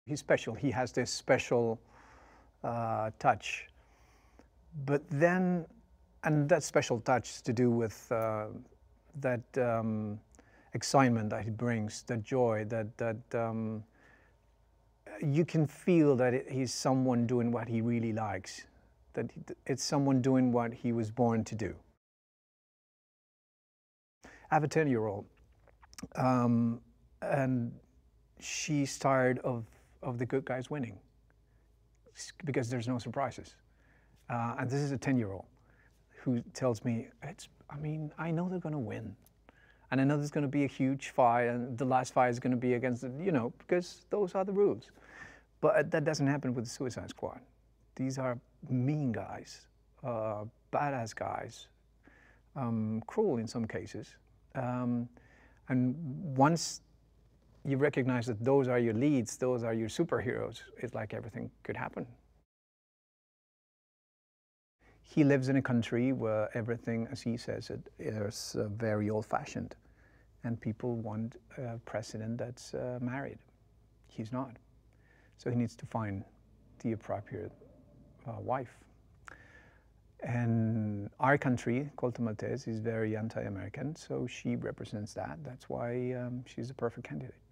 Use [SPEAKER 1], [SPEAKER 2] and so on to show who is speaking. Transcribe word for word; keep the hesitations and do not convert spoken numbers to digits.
[SPEAKER 1] He's special. He has this special uh, touch. But then, and that special touch is to do with uh, that um, excitement that he brings, that joy, that, that um, you can feel that it, he's someone doing what he really likes, that it's someone doing what he was born to do. I have a ten-year-old, um, and she's tired of, of the good guys winning because there's no surprises. Uh, and this is a ten-year-old who tells me, it's, I mean, I know they're going to win. And I know there's going to be a huge fight, and the last fight is going to be against, the, you know, because those are the rules. But that doesn't happen with the Suicide Squad. These are mean guys, uh, badass guys, um, cruel in some cases. Um, and once you recognize that those are your leads, those are your superheroes, it's like everything could happen. He lives in a country where everything, as he says it, is uh, very old-fashioned, and people want a president that's uh, married. He's not. So he needs to find the appropriate uh, wife. And our country, Corto Maltese, is very anti-American, so she represents that. That's why um, she's a perfect candidate.